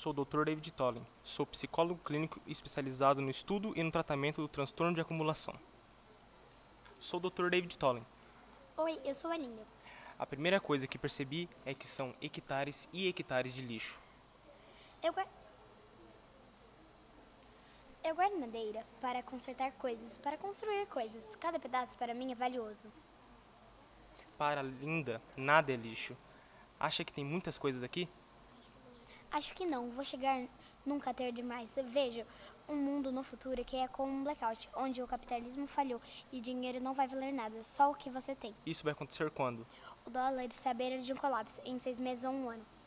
sou o Dr. David Tollen. Sou psicólogo clínico especializado no estudo e no tratamento do transtorno de acumulação. Sou o Dr. David Tollen. Oi, eu sou a Aninha. A primeira coisa que percebi é que são hectares e hectares de lixo. Eu guardo madeira para consertar coisas, para construir coisas. Cada pedaço para mim é valioso. Para Linda, nada é lixo. Acha que tem muitas coisas aqui? Acho que não, vou chegar nunca a ter demais. Vejo um mundo no futuro que é como um blackout, onde o capitalismo falhou e dinheiro não vai valer nada, só o que você tem. Isso vai acontecer quando? O dólar está à beira de um colapso em 6 meses ou um ano.